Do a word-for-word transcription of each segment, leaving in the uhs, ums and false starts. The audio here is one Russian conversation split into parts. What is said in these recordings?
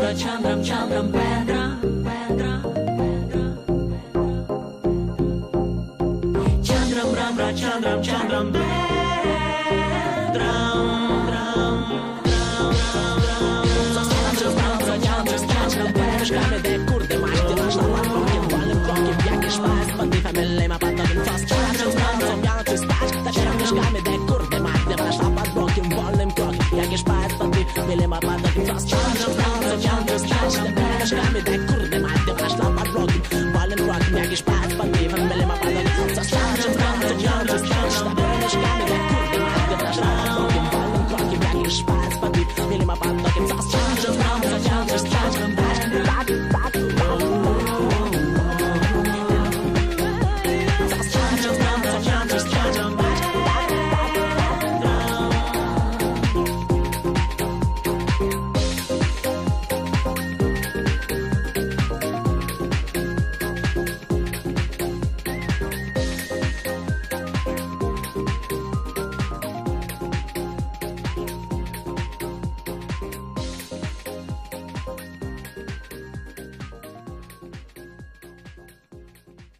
Chandram, Chandram, Pendra, Pendra, Pendra, Chandram, Ram, Chandram, Chandram, Pendra, Шками, де курди, мать, ти нашла лапків, вальним кроків, як і шпас, бандита милима, падалим фас, чарчим зранцом, яночий спач, та черем шками, де курди, мать, ти нашла падроків, вальним кроків, як і шпас, бандита милима, падалим фас, чарчим зранцом, яночий спач, та черем шками, де курди, мать, ти нашла падроків, вальним кроків, як і шпас, бандита милима, падалим фас, чарчим зранцом, яночий спач, та черем шками, де курди, мать, ти нашла падроків, вальним кроків, як і шпас, бандита милима, падалим фас, чарчим зранцом, яночий спач,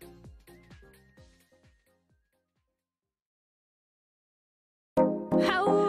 How